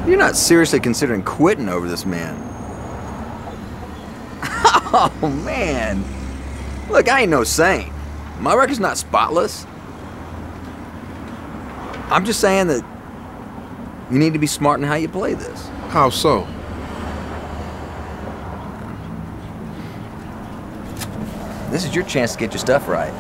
You're not seriously considering quitting over this man. Oh, man. Look, I ain't no saint. My record's not spotless. I'm just saying that you need to be smart in how you play this. How so? This is your chance to get your stuff right.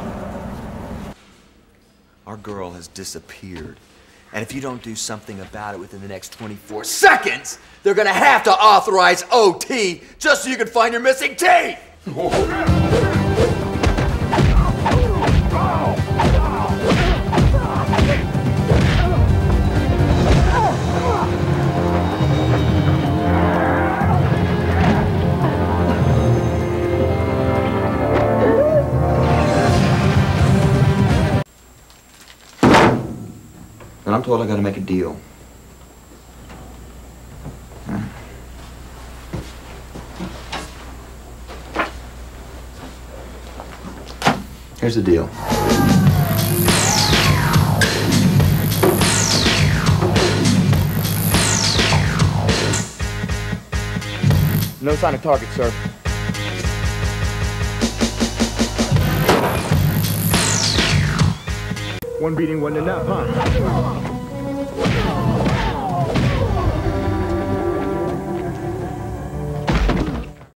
Our girl has disappeared. And if you don't do something about it within the next 24 seconds, they're gonna have to authorize OT just so you can find your missing teeth! And I'm told I gotta make a deal. Here's the deal. No sign of target, sir. One beating wasn't enough, huh?